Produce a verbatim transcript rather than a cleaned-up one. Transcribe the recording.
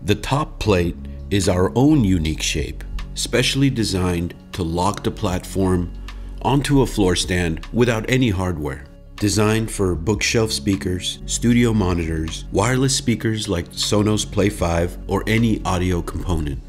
The top plate is our own unique shape, specially designed to lock the platform onto a floor stand without any hardware. Designed for bookshelf speakers, studio monitors, wireless speakers like Sonos Play five, or any audio component.